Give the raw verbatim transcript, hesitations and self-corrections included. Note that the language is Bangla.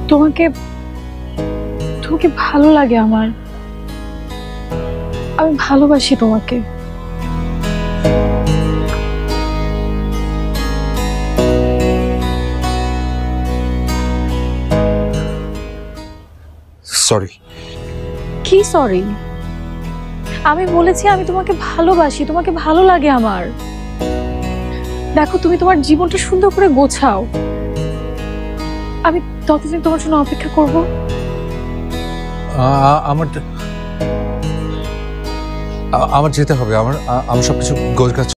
তোমাকে তোমাকে ভালো লাগে আমার, আমি ভালোবাসি তোমাকে। সরি। কি সরি? আমি বলেছি আমি তোমাকে ভালোবাসি, তোমাকে ভালো লাগে আমার। দেখো তুমি তোমার জীবনটা সুন্দর করে গোছাও, আমি ততদিন তোমার জন্য অপেক্ষা করব। আমার আমার যেতে হবে, আমার আমার সবকিছু গোছগাছ